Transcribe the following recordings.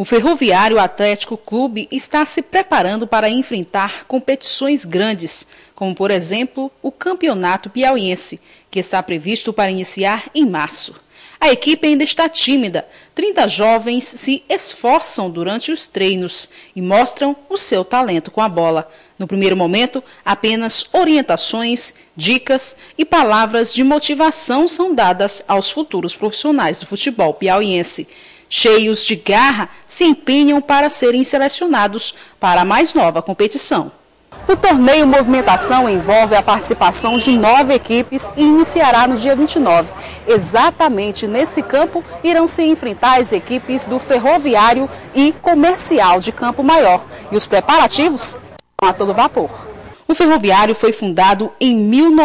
O Ferroviário Atlético Clube está se preparando para enfrentar competições grandes, como, por exemplo, o Campeonato Piauiense, que está previsto para iniciar em março. A equipe ainda está tímida. 30 jovens se esforçam durante os treinos e mostram o seu talento com a bola. No primeiro momento, apenas orientações, dicas e palavras de motivação são dadas aos futuros profissionais do futebol piauiense. Cheios de garra, se empenham para serem selecionados para a mais nova competição. O torneio Movimentação envolve a participação de 9 equipes e iniciará no dia 29. Exatamente nesse campo irão se enfrentar as equipes do Ferroviário e Comercial de Campo Maior. E os preparativos estão a todo vapor. O Ferroviário foi fundado em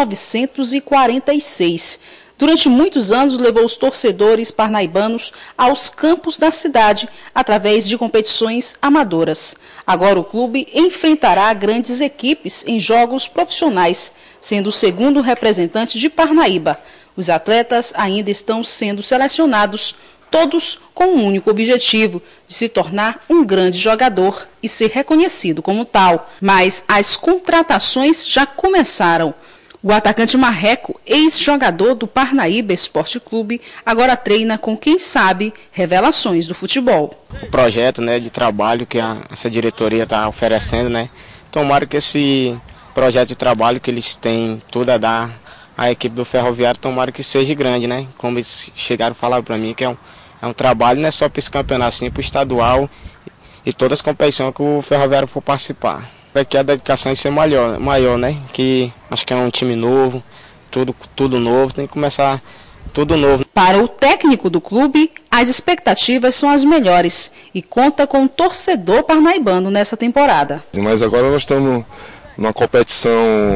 1946. Durante muitos anos, levou os torcedores parnaibanos aos campos da cidade através de competições amadoras. Agora o clube enfrentará grandes equipes em jogos profissionais, sendo o segundo representante de Parnaíba. Os atletas ainda estão sendo selecionados, todos com um único objetivo, de se tornar um grande jogador e ser reconhecido como tal. Mas as contratações já começaram. O atacante Marreco, ex-jogador do Parnaíba Esporte Clube, agora treina com quem sabe revelações do futebol. O projeto, de trabalho que essa diretoria está oferecendo, tomara que esse projeto de trabalho que eles têm tudo a dar à equipe do Ferroviário, tomara que seja grande, como eles chegaram a falar para mim, que é um trabalho não é só para esse campeonato, sim para o estadual e todas as competições que o Ferroviário for participar. Que a dedicação vai ser maior, que acho que é um time novo, tudo novo, tem que começar tudo novo. Para o técnico do clube, as expectativas são as melhores e conta com um torcedor parnaibano nessa temporada. Mas agora nós estamos numa competição,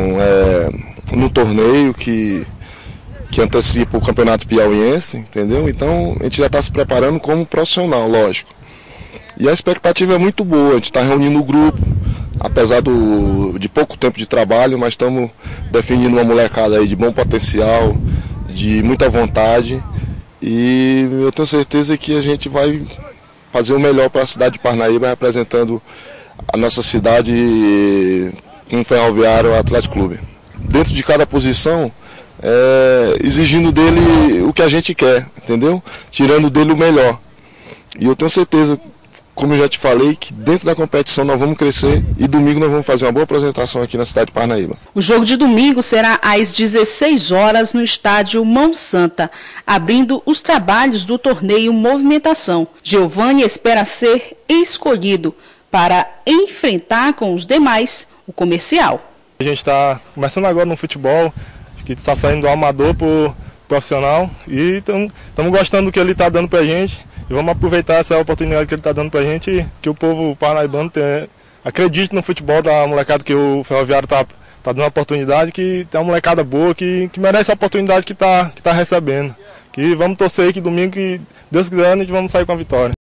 no torneio que antecipa o Campeonato Piauiense, entendeu? Então a gente já está se preparando como profissional, lógico. E a expectativa é muito boa, a gente está reunindo o grupo, apesar de pouco tempo de trabalho, mas estamos definindo uma molecada aí de bom potencial, de muita vontade, e eu tenho certeza que a gente vai fazer o melhor para a cidade de Parnaíba, representando a nossa cidade com o Ferroviário Atlético Clube. Dentro de cada posição, exigindo dele o que a gente quer, entendeu? Tirando dele o melhor. E eu tenho certeza, como eu já te falei, que dentro da competição nós vamos crescer e domingo nós vamos fazer uma boa apresentação aqui na cidade de Parnaíba. O jogo de domingo será às 16 horas no estádio Mão Santa, abrindo os trabalhos do torneio Movimentação. Giovanni espera ser escolhido para enfrentar com os demais o Comercial. A gente está começando agora no futebol, que está saindo do amador para o profissional e estamos gostando do que ele está dando para a gente. E vamos aproveitar essa oportunidade que ele está dando para a gente, que o povo parnaibano acredite no futebol da molecada, que o Ferroviário está dando uma oportunidade, que tem uma molecada boa, que merece a oportunidade que tá recebendo. Que vamos torcer aí que domingo, que Deus quiser, a gente vamos sair com a vitória.